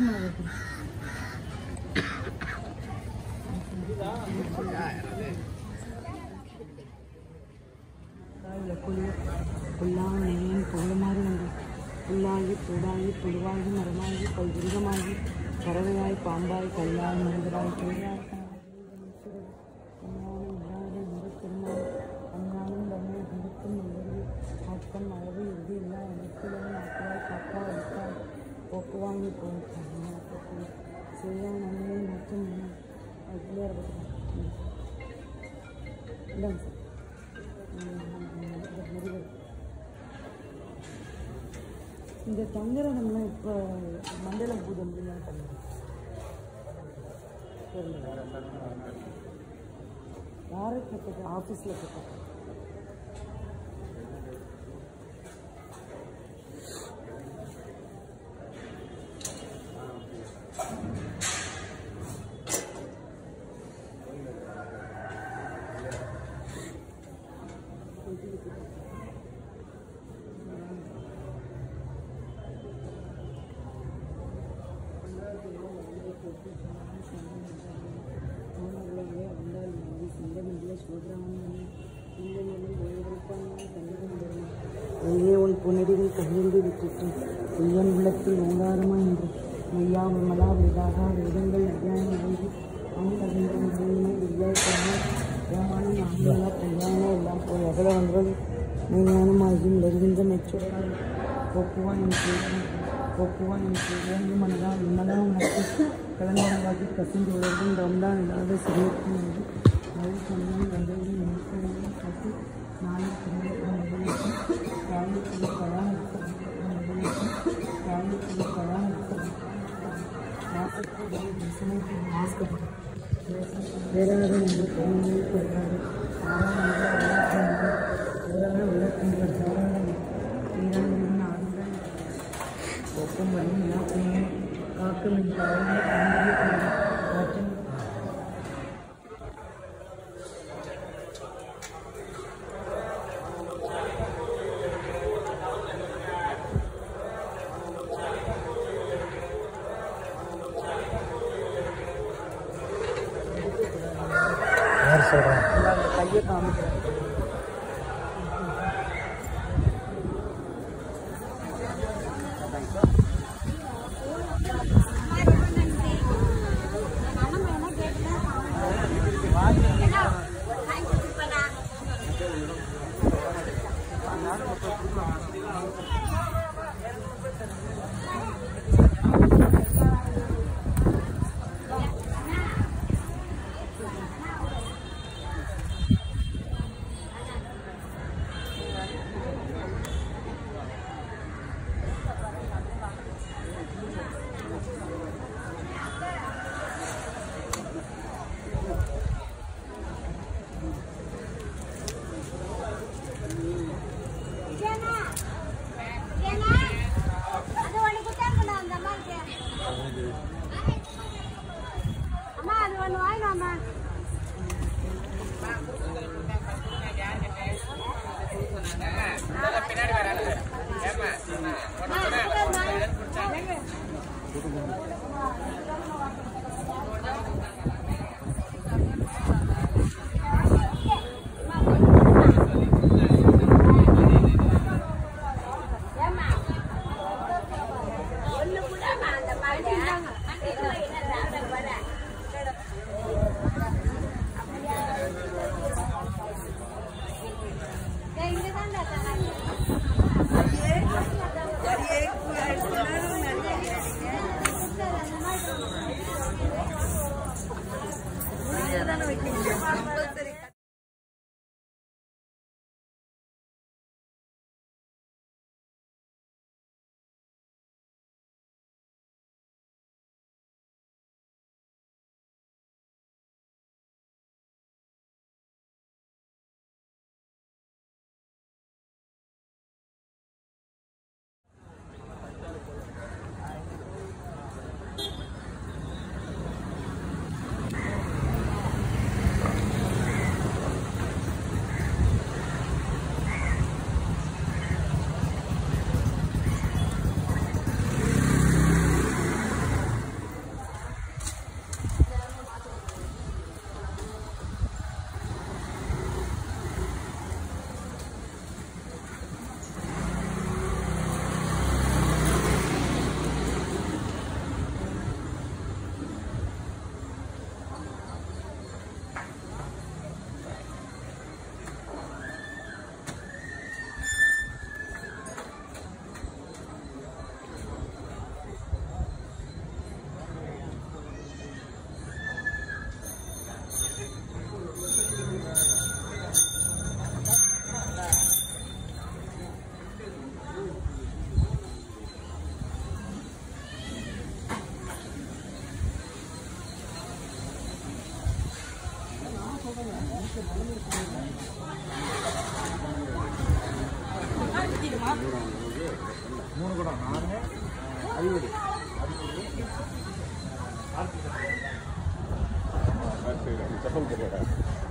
புல்லானையின் புகழுமாறு வந்து புல்லாகி பூடாகி புழுவாகி மரமாகி பல்விருகமாகி பறவையாய் பாம்பாய் கல்லாய் மனிதராய் பெரியாய் அஞ்ஞானம் தன்னை குடுக்கும் ஆட்டம் அளவு இறுதி இல்லா அனைத்திலும் நாட்களாய் காக்கா அளித்தாய் போக்குவாங்கி போக்கு செய்யா நன்மை மற்றும் இல்லைங்க சார் இந்த தங்கரகம்லாம் இப்போ மண்டல பூஜை முடியலாம் யாருக்கு கற்றுக்க ஆஃபீஸில் கற்றுக்க ஐயே உன் புனடிகள் கையெழுந்து விட்டுட்டு ஐயன் உள்ளத்தில் ஓங்காரமா என்று மெய்யா விமலா வேதாக வேதங்கள் அத்தியாயம் எழுதி அங்ககின்ற முறையினை வித்யாயத்தன்மை ஏமானும் ஆங்கிலா பொய்யான எல்லாம் போய் அகல வந்தது மெய்ஞானமாகியும் வருகின்ற மெச்சொற்றால் போக்குவான் எனக்கு ஓங்கி மனதா விமலா உனக்கு கலந்தவங்காட்டி கசிந்து உலகம் ரம்தான் இல்லாத சிறியக்கும் என்று மழை சொன்னால் வந்தவர்கள் நினைப்பவர்கள் காட்டி நாளை வேறாக என்று பொருளில் கொள்ளாது விளக்கின்ற ஒப்பம் வரும் விழாப்பையும் காக்கும் என் காற்றின் கையை காமிக்கிறேன் மூணு கூட நானே அறிவுரை செப்பல் கிடையாது